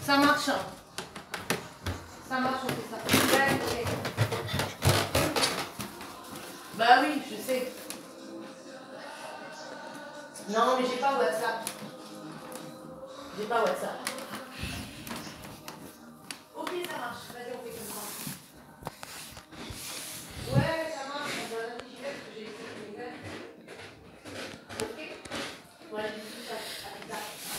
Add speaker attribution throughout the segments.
Speaker 1: Ça marche. Ça marche, on fait ça. Ouais, ok. Bah oui, je sais. Non, mais j'ai pas WhatsApp. J'ai pas WhatsApp. Ok, ça marche. Vas-y, on fait comme ça. Ouais, ça marche. On doit la j'y vais parce que j'ai écrit une nouvelle. Ok. Voilà, j'ai tout ça avec ça.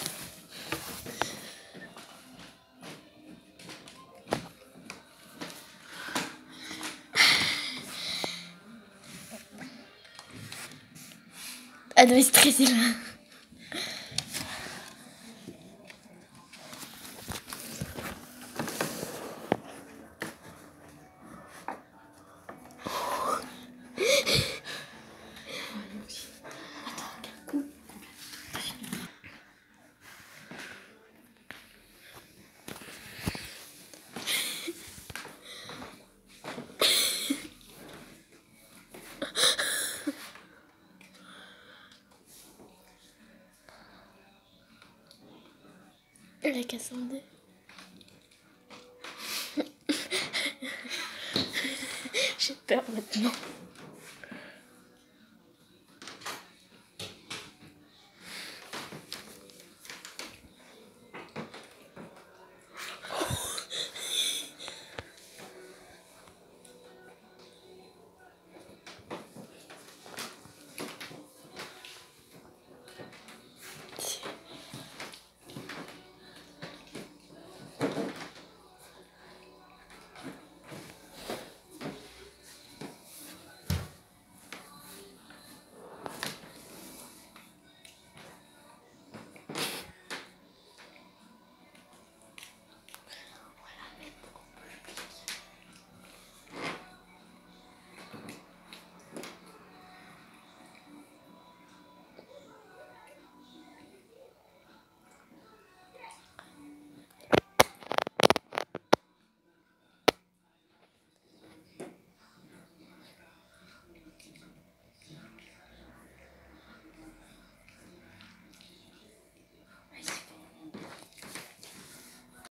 Speaker 2: Elle doit être stressée là. Elle a cassé en deux. J'ai peur maintenant.